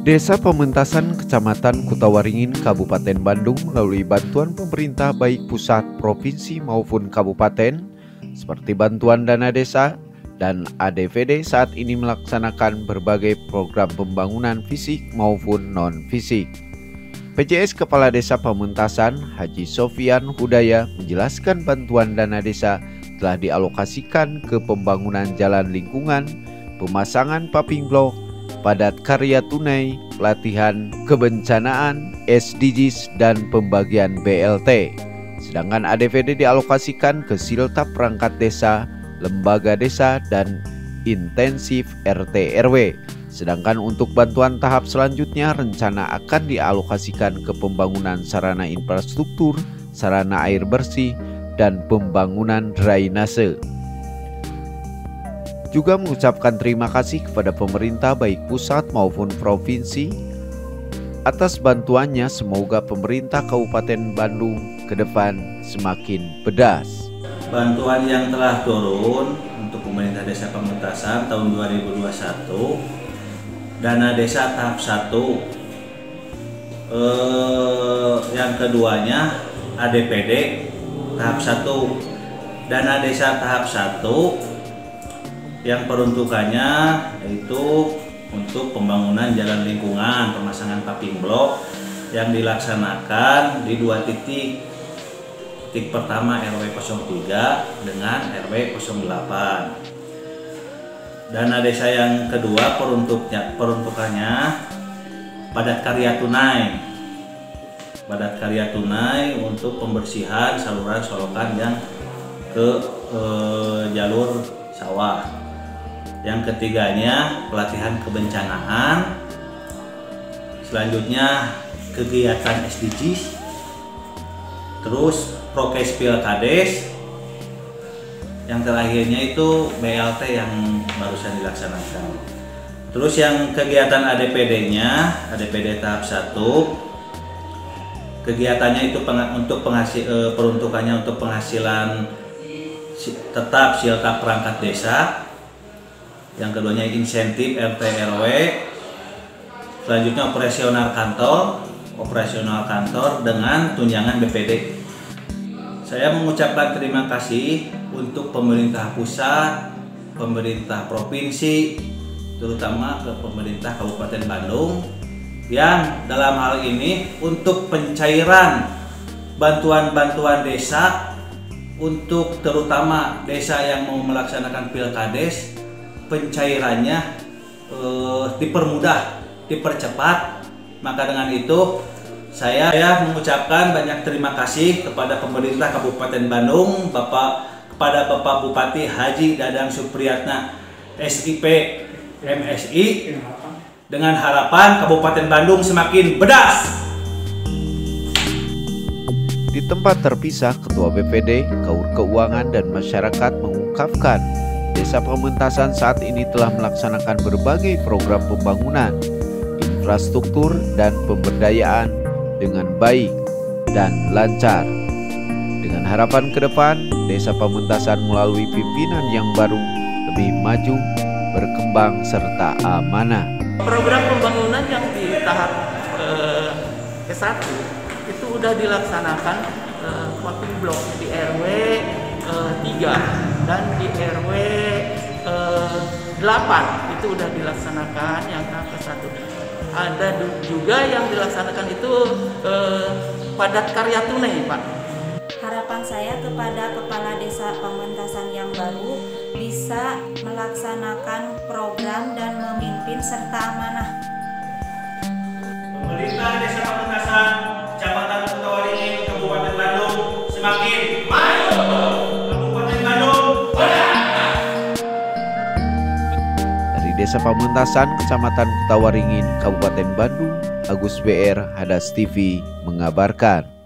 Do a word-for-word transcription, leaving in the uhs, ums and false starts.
Desa Pamentasan, Kecamatan Kutawaringin, Kabupaten Bandung melalui bantuan pemerintah baik pusat, provinsi maupun kabupaten seperti bantuan dana desa dan A D V D saat ini melaksanakan berbagai program pembangunan fisik maupun non-fisik. P J S Kepala Desa Pamentasan, Haji Sofian Hudaya menjelaskan bantuan dana desa telah dialokasikan ke pembangunan jalan lingkungan, pemasangan paving block, padat karya tunai, pelatihan kebencanaan, S D Gs, dan pembagian B L T. Sedangkan A D V D dialokasikan ke siltap perangkat desa, lembaga desa, dan intensif R T R W. Sedangkan untuk bantuan tahap selanjutnya rencana akan dialokasikan ke pembangunan sarana infrastruktur, sarana air bersih, dan pembangunan drainase. Juga mengucapkan terima kasih kepada pemerintah baik pusat maupun provinsi atas bantuannya. Semoga pemerintah Kabupaten Bandung ke depan semakin pedas. Bantuan yang telah turun untuk pemerintah Desa Pamentasan tahun dua ribu dua puluh satu, dana desa tahap satu, eh, yang keduanya A D P D tahap satu, dana desa tahap satu yang peruntukannya yaitu untuk pembangunan jalan lingkungan, pemasangan paving block yang dilaksanakan di dua titik. Titik pertama R W nol tiga dengan R W nol delapan. Dana desa yang kedua peruntuknya peruntukannya padat karya tunai. Padat karya tunai untuk pembersihan saluran solokan yang ke eh, jalur sawah. Yang ketiganya pelatihan kebencanaan, selanjutnya kegiatan S D Gs, terus prokes pilkades, yang terakhirnya itu B L T yang barusan dilaksanakan. Terus yang kegiatan A D P D-nya, A D P D tahap satu, kegiatannya itu peng, untuk penghasil, eh, peruntukannya untuk penghasilan tetap siltap perangkat desa. Yang keduanya insentif R T R W, selanjutnya operasional kantor, operasional kantor dengan tunjangan B P D. Saya mengucapkan terima kasih untuk pemerintah pusat, pemerintah provinsi, terutama ke pemerintah Kabupaten Bandung yang dalam hal ini untuk pencairan bantuan-bantuan desa untuk terutama desa yang mau melaksanakan pilkades, pencairannya eh, dipermudah, dipercepat. Maka dengan itu saya, saya mengucapkan banyak terima kasih kepada pemerintah Kabupaten Bandung, Bapak kepada Bapak Bupati Haji Dadang Supriyatna S I P M S I, dengan harapan Kabupaten Bandung semakin bedas. Di tempat terpisah, Ketua B P D, Kaur Keuangan, dan Masyarakat mengungkapkan Desa Pamentasan saat ini telah melaksanakan berbagai program pembangunan, infrastruktur, dan pemberdayaan dengan baik dan lancar. Dengan harapan ke depan, Desa Pamentasan melalui pimpinan yang baru lebih maju, berkembang, serta amanah. Program pembangunan yang di tahap eh, ke satu itu sudah dilaksanakan eh, paving block di R W eh, tiga dan di R W eh, delapan itu sudah dilaksanakan yang tahap ke satu. Ada juga yang dilaksanakan itu eh, padat karya tunai, Pak. Harapan saya kepada Kepala Desa Pamentasan yang baru bisa melaksanakan program dan memimpin serta amanah. Pemerintah Desa Pamentasan, Kecamatan Kutawaringin, Kabupaten Bandung semakin maju. Kabupaten Bandung benar. Dari Desa Pamentasan, Kecamatan Kutawaringin, Kabupaten Bandung, Agus B R, Hadas T V mengabarkan.